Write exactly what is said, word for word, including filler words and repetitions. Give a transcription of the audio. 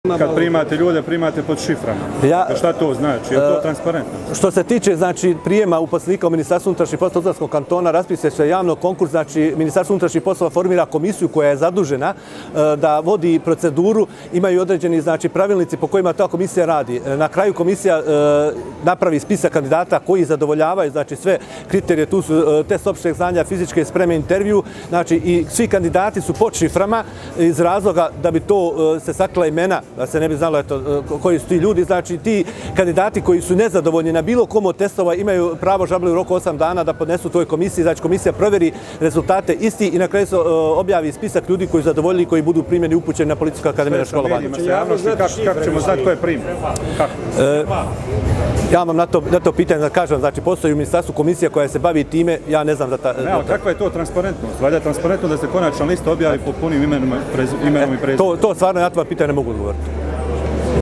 Kad primate ljude, primate pod šiframa. Ja, šta to znači? Je to transparentno? Što se tiče znači, prijema uposlenika u Ministarstvu unutrašnjih poslova Tuzlanskog kantona, raspisuje se javno konkurs, znači Ministarstvo unutrašnjih poslova formira komisiju koja je zadužena da vodi proceduru, imaju određeni znači, pravilnici po kojima ta komisija radi. Na kraju komisija napravi spisak kandidata koji zadovoljavaju znači, sve kriterije, tu su test opšteg znanja, fizičke spreme, intervju, znači i svi kandidati su pod šiframa iz razloga da bi to se sakrila imena, da se ne bi znalo eto, koji su ti ljudi. Znači, ti kandidati koji su nezadovoljni na bilo kom od testova imaju pravo žalbe u roku osam dana da podnesu toj komisiji. Znači, komisija proveri rezultate isti i na kraju se objavi spisak ljudi koji su zadovoljni i koji budu primjeni upućeni na Policijsku akademiju na školovanje. Kako ćemo znati ko je primjer? Ja vam na to, na to pitanje da kažem, znači postoji u ministarstvu komisija koja se bavi time, ja ne znam za ta... Ne, ali kakva je to transparentnost? Valjda je transparentno da se konačna lista objavi po punim imenom i prezimenom? To, to stvarno ja to pitanje ne mogu odgovoriti.